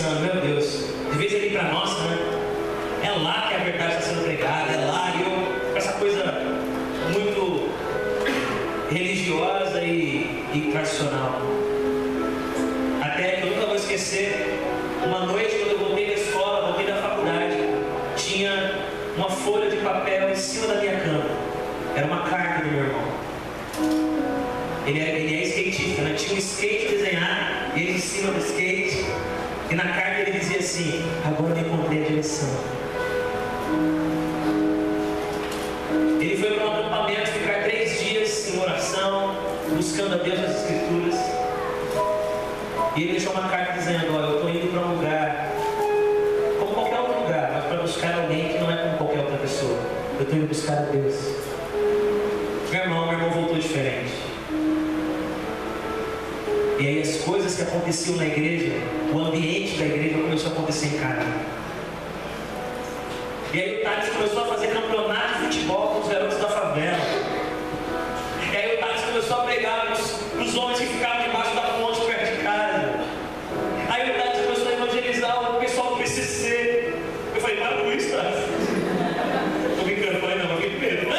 pensando, meu Deus, de vez ele para nós, né? É lá que a verdade está sendo pregada, é lá, e eu, com essa coisa muito religiosa e tradicional. Até que eu nunca vou esquecer, uma noite quando eu voltei da escola, voltei da faculdade, tinha uma folha de papel em cima da minha cama. Era uma carta do meu irmão. Ele é skatista, né? Tinha um skate desenhado, e ele em cima do skate, e na carta ele dizia assim: agora eu encontrei a direção. Ele foi para um acampamento, ficar 3 dias em oração, buscando a Deus nas Escrituras. E ele deixou uma carta dizendo: olha, eu estou indo para um lugar, como qualquer outro lugar, mas para buscar alguém que não é como qualquer outra pessoa. Eu estou indo buscar a Deus. Meu irmão voltou diferente. E aí as coisas que aconteciam na igreja, o ambiente da igreja começou a acontecer em casa. E aí o Thales começou a fazer campeonato de futebol com os garotos da favela. E aí o Thales começou a pregar nos homens que ficavam debaixo da ponte perto de casa. Aí o Thales começou a evangelizar o pessoal do PCC. Eu falei: para com isso, Thales. Tô brincando, falei: não, fiquei com medo.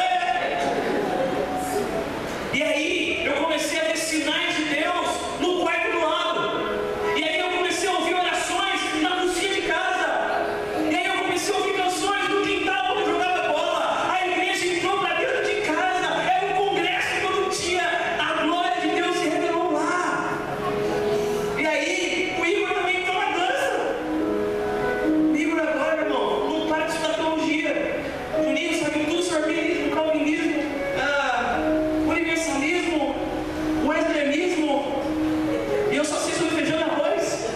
E aí eu comecei a ver sinais de Deus no quarto do lado. E aí eu comecei a ouvir orações na cozinha de casa. E aí eu comecei a ouvir canções no quintal quando eu jogava bola. A igreja entrou para dentro de casa. Era um congresso todo dia. A glória de Deus se revelou lá. E aí o Igor também entrou na dança. O Igor agora, irmão, não para de estudar teologia. Juninho sabe tudo sobre arminianismo, calvinismo, universalismo, o extremismo, e eu só sei sobre feijão e arroz.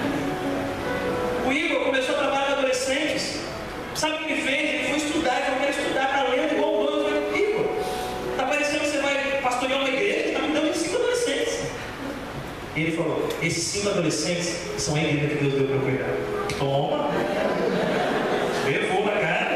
O Igor começou a trabalhar com adolescentes. Sabe o que ele fez? Ele foi estudar, ele falou: quero estudar para ler igual o dono. Eu falei: Igor, está parecendo que você vai pastorear uma igreja, está cuidando de 5 adolescentes. E ele falou: esses 5 adolescentes são a igreja que Deus deu para eu cuidar. Toma! Levou para cá.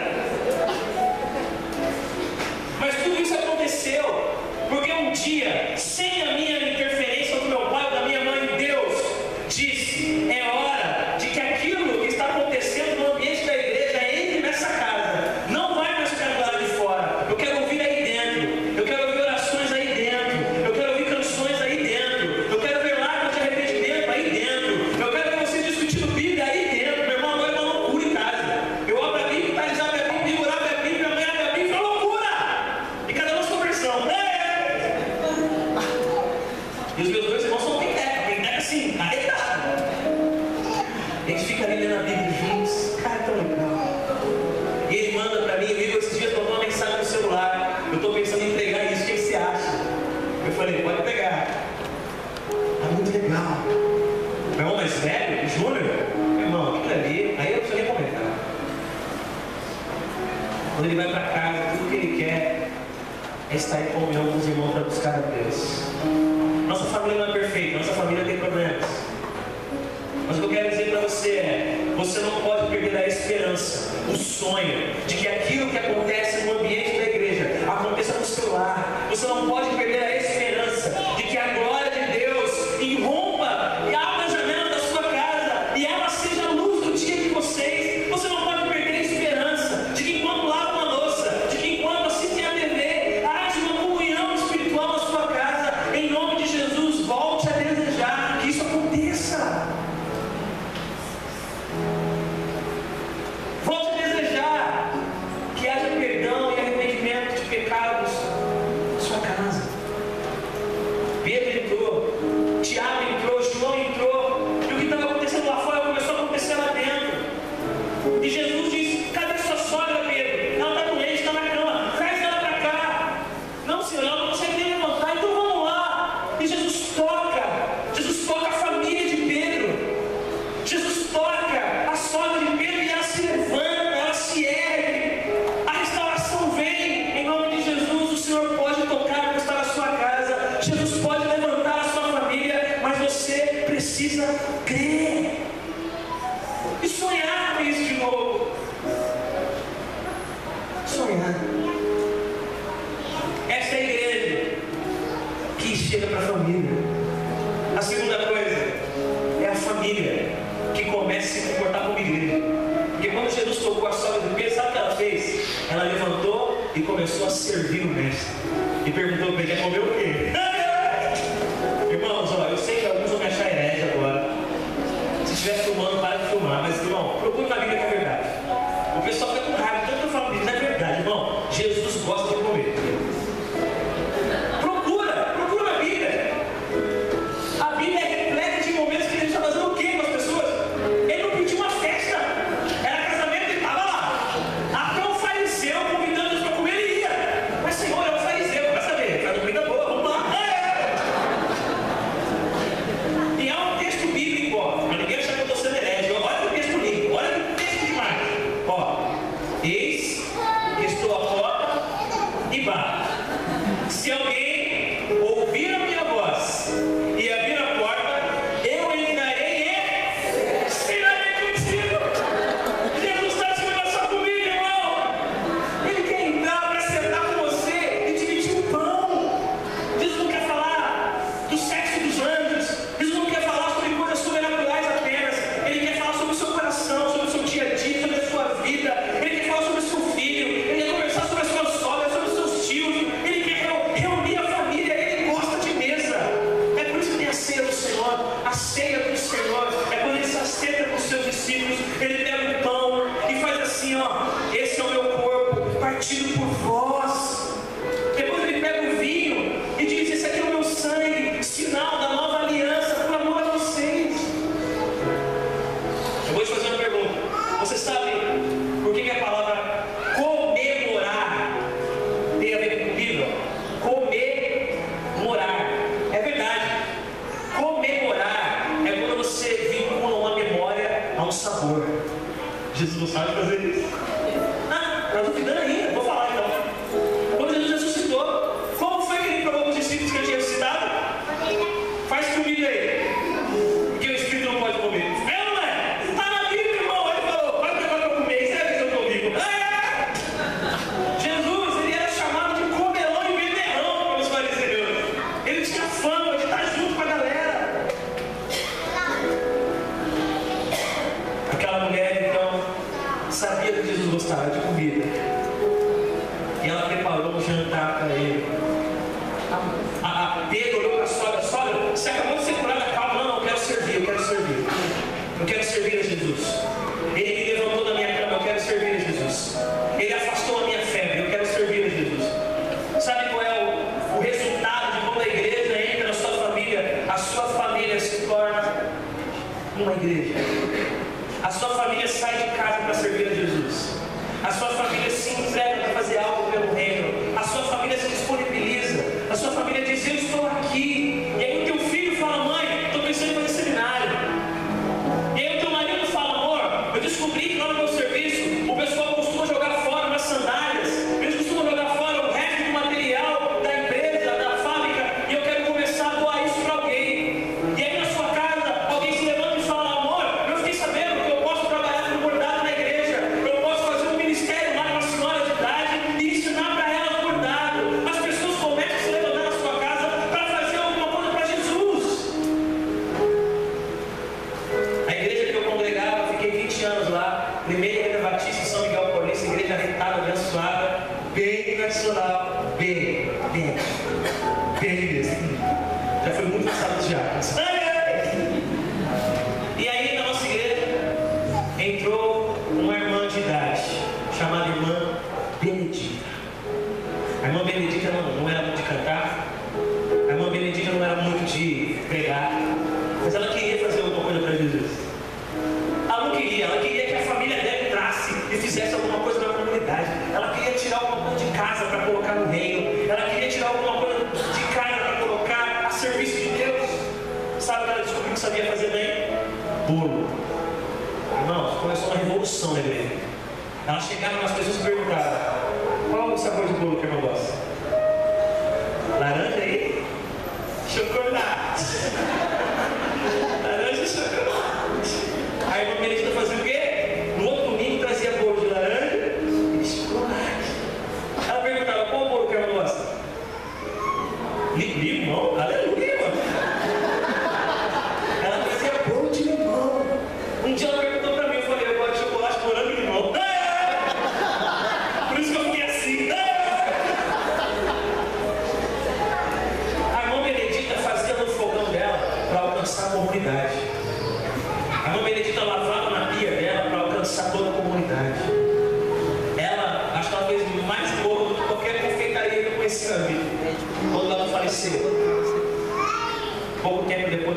Mas tudo isso aconteceu porque um dia, sem a minha interferência, do meu pai ou da minha mãe, Deus disse: é hora de que aquilo que está acontecendo no ambiente da igreja entre nessa casa. Não vai mais ficar do lado de fora. Eu quero ouvir aí dentro. Eu quero ouvir orações aí dentro. Eu quero ouvir canções aí dentro. Eu quero ver lágrimas de arrependimento aí dentro. Eu quero ver vocês discutindo Bíblia aí dentro. Meu irmão, agora é uma loucura em casa. Eu abro a Bíblia, Thales abre a Bíblia, Igor abre a Bíblia, minha mãe abre a Bíblia, é uma loucura! E cada um a sua versão. E os meus 2 irmãos são penteca assim, arretado. A gente fica ali lendo a Bíblia juntos. Cara, é tão legal. E ele manda pra mim: Igor, esses dias mandou uma mensagem no celular. Eu tô pensando em pegar isso, o que você acha? Eu falei: pode pegar. Tá muito legal. Meu irmão mais velho, o Júnior, meu irmão, aquilo ali, aí eu não preciso nem comentar. Quando ele vai pra casa, tudo que ele quer é estar em comunhão com os irmãos para buscar a Deus. Nossa família não é perfeita, nossa família tem problemas. Mas o que eu quero dizer para você é: você não pode perder a esperança, o sonho de que aquilo que acontece no ambiente da igreja aconteça no seu lar. Você não pode perder a esperança de que a glória de Deus irrompa e abra a janela da sua casa e ela seja a luz do dia de vocês. Você não pode perder a esperança de que enquanto lava uma louça, de que enquanto assistem a TV, haja uma comunhão espiritual na sua casa. Em nome de Jesus, volte a desejar que isso aconteça. Volte a desejar que haja perdão e arrependimento de pecados na sua casa. Ela levantou e começou a servir o mestre. E perguntou para ele: quer comer o quê? Irmãos, ó, eu sei que alguns vão me achar herege agora. Se estiver filmando, para de filmar. Mas, irmão, procure na Bíblia que é verdade. O pessoal fica com raiva, tanto que eu falo isso, não é verdade, irmão. Jesus gosta de comer. Procura na Bíblia. A Bíblia é repleta de momentos que ele está fazendo o quê com as pessoas? Ele não pediu uma festa. Era casamento e estava lá. Até o fariseu convidando eles para comer, ele ia. Mas, Senhor, é o fariseu, vai saber, faz comida boa, vamos lá. E há um texto bíblico, ó, mas ninguém acha que eu estou sendo herege. Olha que texto lindo, olha que texto demais. Ó, eis que estou à porta e bato. Se alguém ouvir a minha voz e abrir a porta, eu entrarei e cenarei contigo. Jesus está te abraçando comigo, irmão. Ele quer entrar para sentar com você e dividir o pão. Jesus não quer falar do sexo dos anjos. Jesus não quer falar sobre coisas sobrenaturais apenas. Ele quer falar sobre o seu coração, sobre o seu dia a dia, sobre a sua vida. Ele quer falar sobre o seu filho. Ele quer conversar sobre a sua sogra, sobre os seus tios. Ele quer reunir a família. Ele gosta de mesa. É por isso que tem a ceia do Senhor. A ceia do Senhor é quando ele se assenta com os seus discípulos. Ele pega o pão e faz assim, ó: esse é o meu corpo partido por vós. Depois ele pega o vinho e diz: esse aqui é o meu sangue, sinal da nova aliança por amor a vocês. Eu vou te fazer uma pergunta. Você sabe por que a palavra comemorar tem a ver com comida? Comemorar. É verdade. Comemorar é quando você vincula uma memória a um sabor. Jesus não sabe fazer isso. Ah, está duvidando ainda? Vou falar então. Quando Jesus ressuscitou, como foi que ele provou para os discípulos que ele tinha ressuscitado? Faz comida aí, porque o Espírito não pode comer. É ou não é? Está na Bíblia, irmão. Ele falou: faz negócio para comer. Isso é a visão que eu vivo. Jesus, ele era chamado de comelão e beberrão pelos fariseus. Ele tinha fama de estar junto com a galera. Aquela mulher, então, sabia que Jesus gostava de comida. E ela preparou um jantar para ele. A Pedro olhou para a sogra: sogra, você acabou de ser curada, calma. Não, eu quero servir, eu quero servir. Eu quero servir a Jesus. Ele me levantou da minha cama, eu quero servir a Jesus. Ele afastou a minha febre, eu quero servir a Jesus. Sabe qual é o resultado de quando a igreja entra na sua família? A sua família se torna uma igreja. A sua família sai de casa para servir a Jesus. A sua família se entrega para fazer algo pelo reino. A sua família se disponibiliza. A sua família diz: eu estou aqui. E aí o teu filho fala: mãe, estou pensando em fazer seminário. E aí o teu marido fala: amor, eu descobri que lá no meu serviço o pessoal costuma jogar fora umas sandálias. Eles costumam jogar fora o resto do material da empresa, da fábrica. E eu quero começar a doar isso para alguém. E aí na sua casa alguém se levanta e fala: amor, eu fiquei sabendo que eu posso trabalhar com bordado na igreja. Eu posso fazer um ministério lá com uma senhora de idade e ensinar para ela bordado. As pessoas começam a se levantar na sua casa para fazer alguma coisa para Jesus. A igreja que eu congregava, fiquei 20 anos lá. Primeira Igreja Batista São Miguel Paulista, igreja retada, abençoada, bem tradicional, bem mesmo. Já foi muito passado de diáconos. E aí na nossa igreja entrou uma irmã de idade, chamada irmã Benedita. A irmã Benedita não era muito de cantar, a irmã Benedita não era muito de pregar, mas ela queria fazer alguma coisa para Jesus. Ela queria que a família dela entrasse e fizesse alguma coisa na comunidade. Ela queria tirar alguma coisa de casa para colocar no reino. Ela queria tirar alguma coisa de casa para colocar a serviço de Deus. Sabe o que ela descobriu que sabia fazer bem? Bolo. Irmãos, começou uma revolução na igreja. Ela chegava nas pessoas e perguntava: qual é o sabor de bolo que a irmã gosta? Laranja aí? Chocolate. Laranja e chocolate. A irmã Benedita fazia o quê? No outro domingo trazia bolo de laranja e chocolate. Ela perguntava: qual bolo que a irmã gosta? Limão? Aleluia, mano. Ela trazia bolo de limão. Um dia ela perguntou pra mim, eu falei: eu gosto de chocolate, morango e limão. Por isso que eu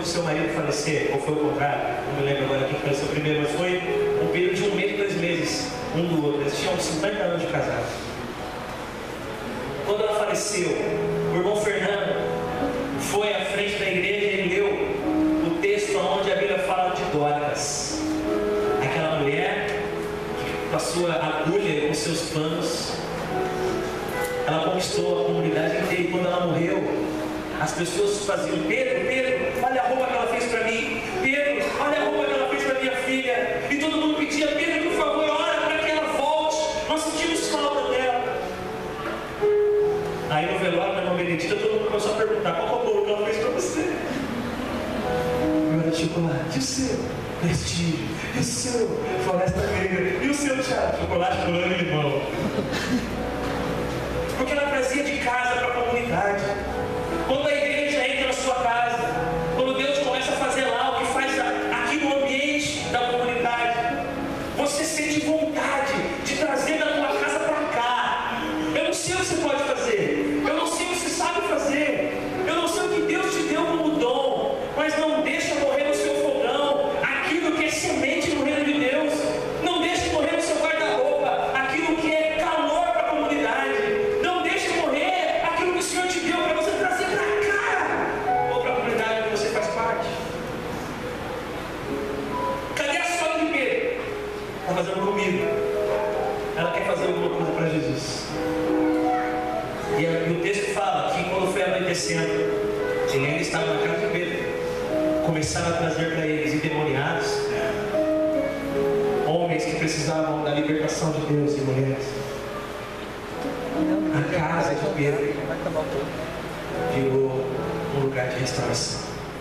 do seu marido falecer, ou foi o contrário, não me lembro agora quem faleceu primeiro, mas foi um período de 1 mês, 2 meses, um do outro. Eles tinham 50 anos de casado. Quando ela faleceu, o irmão Fernando foi à frente da igreja e leu o texto onde a Bíblia fala de Dorcas, aquela mulher que com a sua agulha, com seus panos, ela conquistou a comunidade inteira. E quando ela morreu, as pessoas faziam: Pedro, Pedro, olha a roupa que ela fez para mim. Pedro, olha a roupa que ela fez para minha filha. E todo mundo pedia: Pedro, por favor, ora para que ela volte. Nós sentimos falta dela. Aí no velório da irmã Benedita, todo mundo começou a perguntar: qual é o bolo que ela fez para você? E era chocolate. E o seu? Prestígio. E o seu? Floresta Negra. E o seu, Thiago? Chocolate, fulano e limão. Porque ela trazia de casa para a comunidade. Quando a igreja entra na sua casa, quando Deus começa a fazer lá o que faz aqui no ambiente da comunidade, você sente vontade de trazer da tua casa para cá. Eu não sei o que você pode fazer, eu não sei o que você sabe fazer, eu não sei o que Deus te deu como dom, mas não deixa morrer no seu fogão aquilo que é semente no reino de Deus. Não deixe morrer no seu guarda-roupa aquilo que é calor para a comunidade. Não deixe morrer aquilo que o Senhor te deu para você trazer para cá ou para a comunidade que você faz parte. Cadê a sogra de Pedro? Está fazendo comida. Ela quer fazer alguma coisa para Jesus. E o texto fala que quando foi anoitecendo, ele ainda estava na casa de Pedro. Começaram a trazer para eles endemoniados, homens que precisavam da libertação de Deus e mulheres. A casa de Pedro virou um lugar de restauração.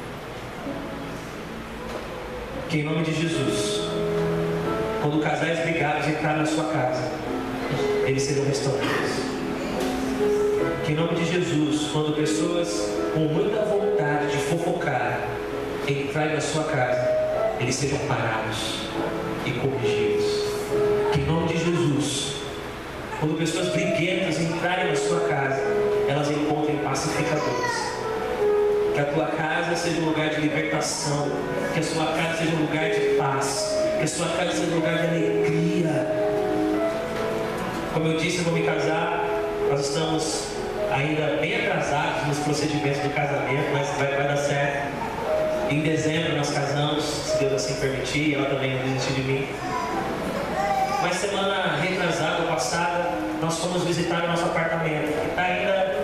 Que em nome de Jesus, quando casais brigados entrarem na sua casa, eles serão restaurados. Que em nome de Jesus, quando pessoas com muita vontade de fofocar entrarem na sua casa, eles sejam parados e corrigidos. Que em nome de Jesus, quando pessoas briguentas entrarem na sua casa, elas encontrem pacificadores. Que a tua casa seja um lugar de libertação, que a sua casa seja um lugar de paz, que a sua casa seja um lugar de alegria. Como eu disse, eu vou me casar, nós estamos ainda bem atrasados nos procedimentos do casamento, mas vai dar certo. Em dezembro nós casamos, se Deus assim permitir, e ela também não desistiu de mim. Mas semana retrasada ou passada, nós fomos visitar o nosso apartamento, que está ainda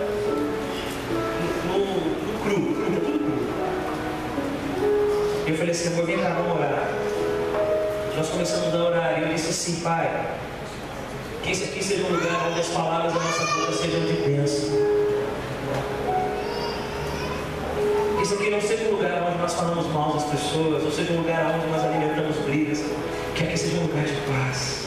no cru, está tudo cru. Eu falei assim: amor, vem cá, vamos orar. Nós começamos a orar e eu disse assim: Pai, que esse aqui seja um lugar onde as palavras da nossa boca sejam de bênção. Que isso aqui não seja um lugar onde nós falamos mal das pessoas, ou seja um lugar onde nós alimentamos brigas. Que aqui seja um lugar de paz.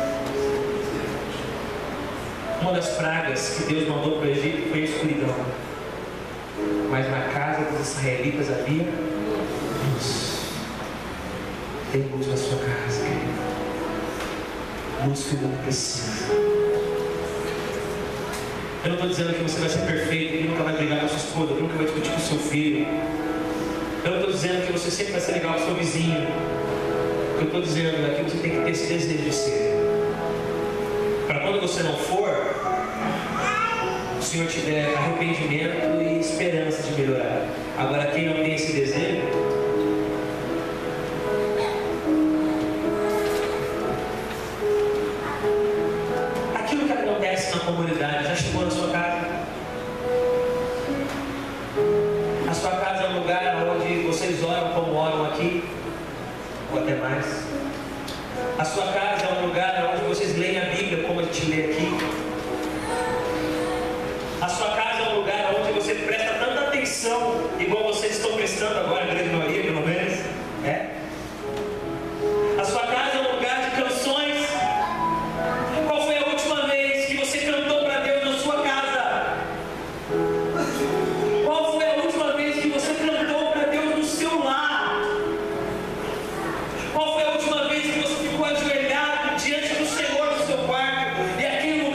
Uma das pragas que Deus mandou para o Egito foi a escuridão. Mas na casa dos israelitas havia luz. Tem luz na sua casa, querido. Luz que não precisa. Eu não estou dizendo que você vai ser perfeito, que nunca vai brigar com a sua esposa, que nunca vai discutir com o seu filho. Eu não estou dizendo que você sempre vai ser legal com o seu vizinho. O que eu estou dizendo é que você tem que ter esse desejo de ser. Para quando você não for, o Senhor te der arrependimento e esperança de melhorar. Agora, quem não tem esse desejo, aquilo que acontece na comunidade já chegou na sua casa. A sua casa é um lugar onde vocês oram como oram aqui, ou até mais. A sua casa é um lugar onde vocês leem a Bíblia como a gente lê aqui. A sua casa é um lugar onde você presta tanta atenção, igual vocês estão prestando agora, a grande maioria, pelo menos. A sua casa é um lugar de canções. Qual foi a última vez que você cantou para Deus na sua casa? Qual foi a última vez que você cantou para Deus no seu lar? Qual foi a última vez que você ficou ajoelhado diante do Senhor no seu quarto? E aquele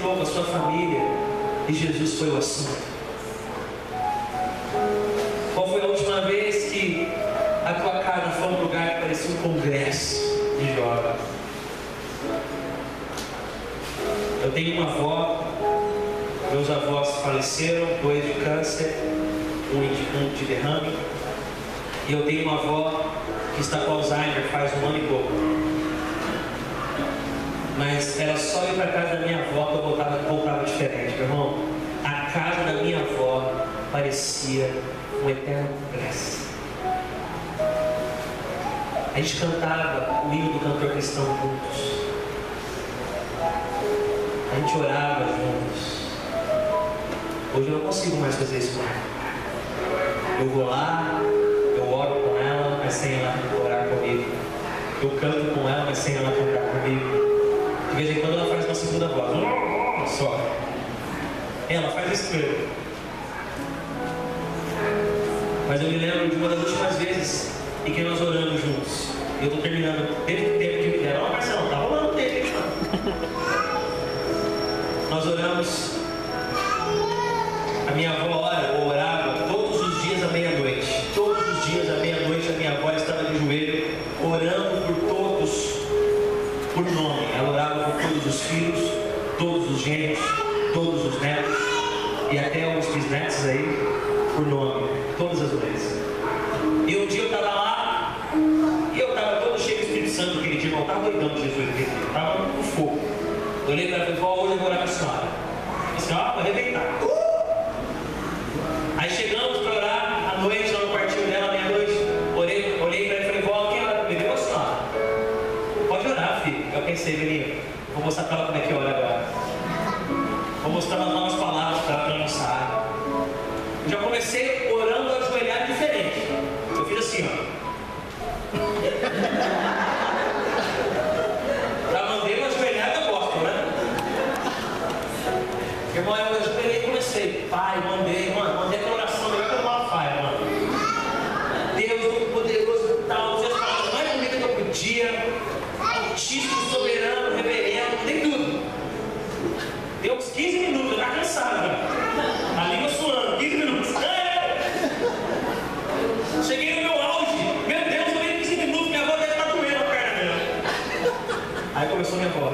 sentou com a sua família e Jesus foi o assunto? Qual foi a última vez que a tua casa foi um lugar que parecia um congresso de jovens? Eu tenho uma avó, meus avós faleceram, 2 de câncer, um de derrame, e eu tenho uma avó que está com Alzheimer faz 1 ano e pouco. Mas era só ir para a casa da minha avó que eu voltava diferente, meu irmão. A casa da minha avó parecia um eterno congresso. A gente cantava o hino do cantor cristão juntos. A gente orava juntos. Hoje eu não consigo mais fazer isso com ela. Eu vou lá, eu oro com ela, mas sem ela orar comigo. Eu canto com ela, mas sem ela cantar comigo. De vez em quando ela faz uma segunda voz. Só. Ela faz isso mesmo. Mas eu me lembro de uma das últimas vezes em que nós oramos juntos. E eu estou terminando. Teve tempo que me deram. Ó, Marcelo, tá rolando tempo, hein, mano? Nós oramos. A minha avó orava todos os dias à meia-noite. Todos os dias à meia-noite a minha avó estava de joelho, orando por todos, por nome. Ela orava por todos os filhos, todos os genros, todos os netos e até alguns bisnetos aí, por nome, todas as vezes. E um dia eu estava lá e eu estava todo cheio do Espírito Santo aquele dia, eu estava doidão de Jesus aquele dia, eu estava com fogo. Eu olhei para ela e falei, vó, hoje eu vou orar para a senhora. A senhora vai arrebentar. Aí chegamos para orar à noite, lá no quartinho dela, meia-noite. Olhei para ela e falei, vó, quem ora comigo? Eu, senhora. Pode orar, filho. Eu pensei, menino, vou mostrar para ela como é que ora agora. Vou mostrar umas palavras para ela não sabe. Já comecei orando ajoelhado diferente. Eu fiz assim, ó. Já mandei uma ajoelhada, eu gosto, né? Irmão, eu ajoelhei e comecei. Pai, mandei aquela oração, melhor que eu falo, pai, mano. Deus muito poderoso e tal, você falou mais bonita que eu podia. Altíssimo, soberano, reverendo, mandei tudo. Deu uns 15 minutos, eu tava cansado, velho. A língua suando, 15 minutos. Cheguei no meu auge. Meu Deus, eu dei 15 minutos, minha avó deve estar doendo a perna dela. Aí começou minha avó.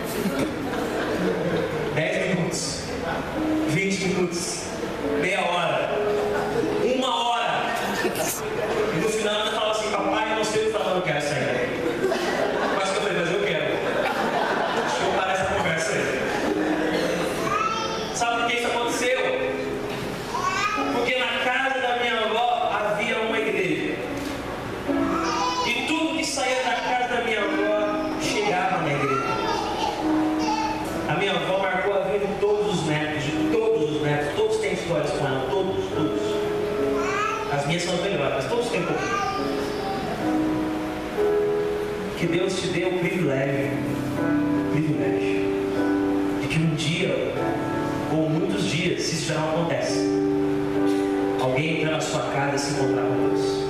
10 minutos, 20 minutos, meia hora, 1 hora. E no final ela fala assim, papai, eu não sei o que falar, não quero sair. Mas eu falei, mas eu quero. Deixa eu parar essa conversa aí. Sabe por que isso aconteceu? Porque na casa da minha avó havia uma igreja. E tudo que saía da casa da minha avó chegava na igreja. A minha avó marcou a vida de todos os netos, todos têm histórias com ela, todos. As minhas são as melhores, mas todos têm um pouquinho. Que Deus te dê o privilégio de que um dia, ou muitos dias, se isso já não acontece, alguém entrar na sua casa e se encontrar com Deus.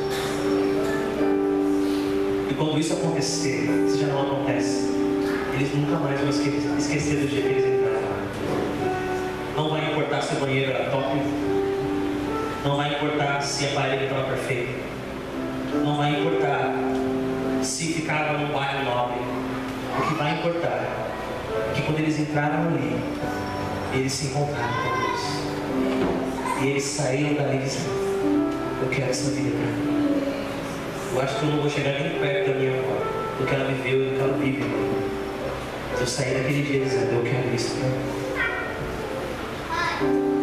E quando isso acontecer, se já não acontece, eles nunca mais vão esquecer do dia que eles entraram lá. Não vai importar se o banheiro era top, não vai importar se a parede estava perfeita, não vai importar se ficava num bairro nobre. O que vai importar é que quando eles entraram ali, eles se encontraram com Deus. E eles saíram dali dizendo, eu quero essa vida para mim. Eu acho que eu não vou chegar nem perto da minha avó, do que ela viveu e do que ela vive. Mas eu saí daquele dia dizendo, eu quero isso para mim.